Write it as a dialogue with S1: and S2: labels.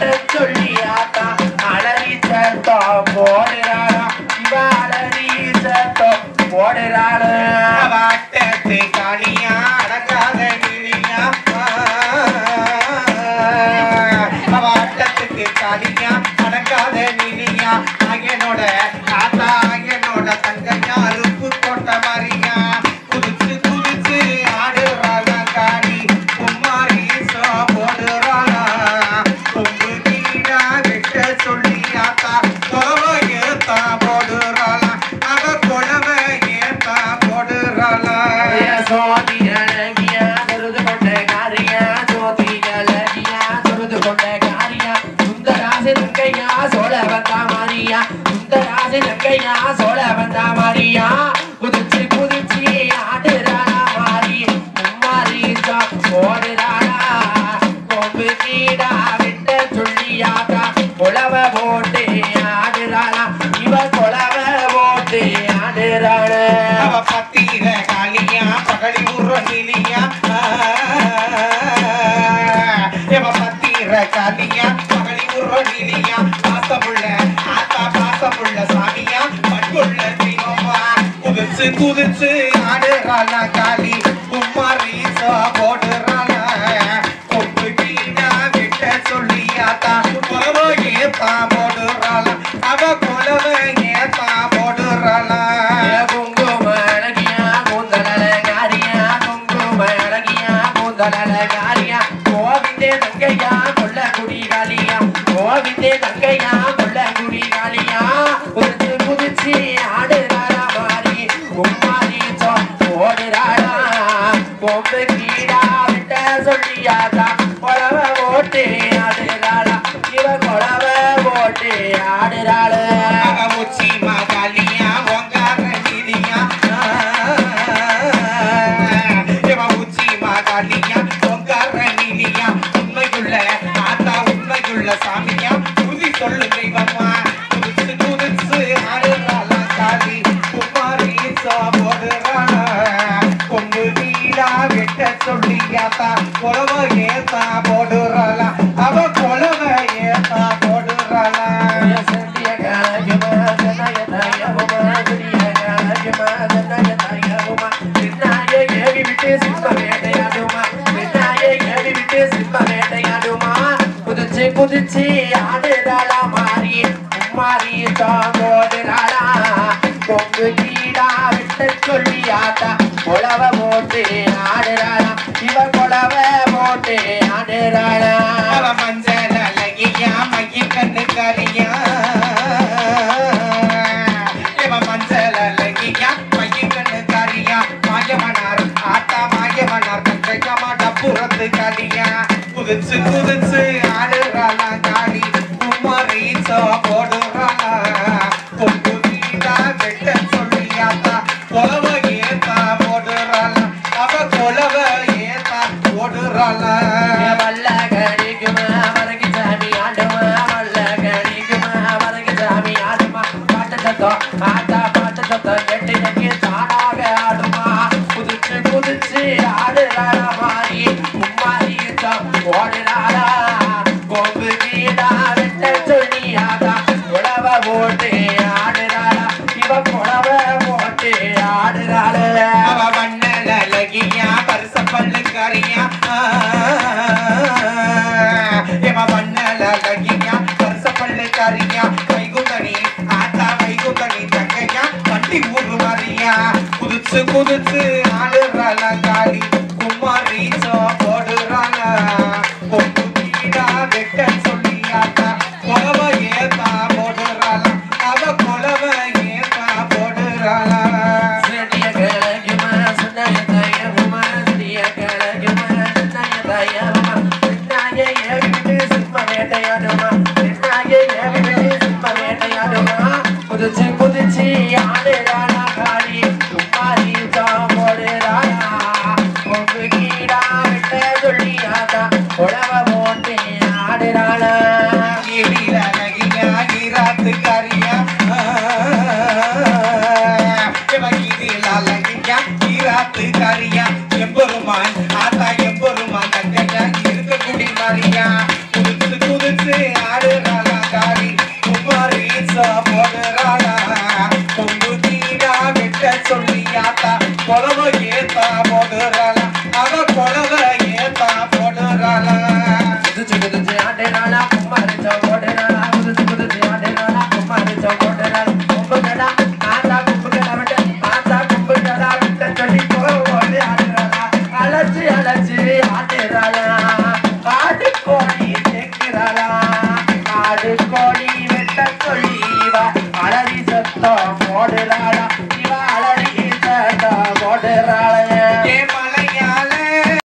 S1: சொல்லியாத்தா அலறி சத்தம் போடுறாளா இவ அலறி சத்தம் போடுறாளு வாட்டத்து காளியா அடங்காத நிலையா வாட்டத்துக்கு காளியா அடங்காத நிலையா என்னோட தாத்தா என்னோட தங்கையா அருப்பு போட்ட மாதிரியா குதிச்சு குதிச்சு ஆடுறாளா காளி குமாரி போடுறாளா கொம்பு கீழா வெட்ட சொல்லியாத்தா கொலவை ஏத்தா போடுறாளா அவ கொலவை ஏத்தா போடுறாளா சோதி அழகியா சொருது கொண்ட காரியா ஜோதி அழகியா சொருது கொண்ட காரியா சுந்தராசி நங்கையா சோழ வந்தா மாரியா சுந்தராசி நங்கையா சோழ வந்தா மாரியா குதிச்சு குதிச்சு ஆடுறாளா மாறி குமாரி போடுறாளா கொம்பு கீடா விட்ட சொல்லியாத்தா கொலவ போட்டு ஆடுறாளா இவ கொலவ போட்டு ஆடுறாள அவ பத்திர காளியா பகடி ஊர்வ நிலியா இவ பத்திர காளியா பகடி ஊர்வ நிலியா பாசமுள்ள ஆத்தா பாசமுள்ள சாமியா பண்புள்ள தெய்வமா குதிச்சு குதிச்சு ஆடுறாளா காளி குமாரி போடுறாளா கொம்பு கீழா விட்ட சொல்லியாத்தா கொலவை ஏத்தா போடுறாளா அவ கொலவை ஏத்தா போடுறாளா குங்கும அழகியா கூந்தல காரியா குங்கும அழகியா கூந்தல காரியா கோவிந்தே தங்கையா கொல்ல குடி காளியா கோவிந்தே தங்கையா கொல்ல குடி காளியா குதிச்சு குதிச்சு ஆடுறாளா மாறி குமாரி போடுறாளா கொம்பு கீழா விட்ட சொல்லியாத்தா கொலவ போட்டு ஆடுறாளா இவ கொலவ போட்டு ஆடுறாளு உச்சி மாகாளியா ஒங்கார நிதியா இவ உச்சி மாகாளியா ஒங்கார நிதியா உண்மையுள்ள ஆத்தா உண்மையுள்ள சாமியா உறுதி சொல்லு தெய்வமா குதிச்சு குதிச்சு ஆடுறாளா காளி குமாரி போடுறாளா கொம்பு கீழா வெட்ட சொல்லியாத்தா கொலவை ஏத்தா போடுறாளா அவ கொலவை ஏத்தா போடுறாளா சந்திய காலஜமா ஜனயதயமா துரிய காலஜமா ஜனயதயமா நின்னாயே ஏவி விட்டு சிம்ம வேட்டையாடுமா நின்னாயே ஏவி விட்டு சிம்ம வேட்டையாடுமா குதிச்சு குதிச்சு ஆடுறாளா மாறி குமாரி போடுறாளா கொம்பு கீழா விட்ட சொல்லியாத்தா கொலவ போட்டு ஆடுறாளா இவ கொலவ போட்டு ஆடுறாளா அவ மஞ்சள் அழகியா மைய கண்ணு காரியா இவ மஞ்சள் அழகியா மைய கண்ணு காரியா மாயமனார் ஆத்தா மாயமனார் தங்கையமா டப்புறத்து காளியா குதிச்சு குதிச்சு ஆடுறாளா காளி குமாரி போடுறாளா கொம்பு கீழா வெட்ட சொல்லியாத்தா கொலவை ஏத்தா போடுறாளா அவ கொலவை ஏத்தா போடுறாளா வல்ல கடிக்குமா வரகி சாமி ஆடுமா வல்ல கடிக்குமா வரகி சாமி ஆடுமா பாட்டு சத்தம் ஆத்தா பாட்டு சத்தம் கெட்டி நக்கி தானாக ஆடுமா குதிச்சு குதிச்சு ஆடுறாளா மாறி குமாரி ஓடுறாளா கொம்பு கீழா விட்ட சொல்லியாதா கொலவ போட்டு ஆடுறாளா இவ கொலவ போட்டு ஆடுறாள அவ மண்ணல அழகியா பரிச பல்லு காரியா இவ மண்ணல அழகியா பரிச பல்லு காரியா வைகுந்தனி ஆத்தா வைகுந்தனி தங்கையா வண்டி ஊரு மாறியா குதிச்சு குதிச்சு ஆடுறாளா காளி குமாரி போடுறாளா கொம்பு கீழா வெட்ட சொல்லியாத்தா கொலவை ஏத்தா போடுறாளா அவ கொலவை ஏத்தா போடுறாளா சரிய கலகுமா சுனயதயமா சரிய கலகுமா சுனயதயமா நின்னாயே ஏவி விட்டு சிம்ம வேட்டையாடுமா நின்னாயே ஏவி விட்டு சிம்ம வேட்டையாடுமா குதிச்சு குதிச்சு ஆடுறாளா காளி குமாரி போடுறாளா கொம்பு கீழா விட்ட சொல்லியாத்தா கொலவ போட்டு ஆடுறாளா ஈராத்து காரியா ஈராத்து காரியா எம்பெருமான் ஆத்தா எம்பெருமான் தங்கையா இருக்கக்கூடிய மாரியா குதிச்சு குதிச்சு சொல்லி ஆத்தா புடவை ஏத்தா போடுறாளா அவ புடவை ஏத்தா போடுறாளா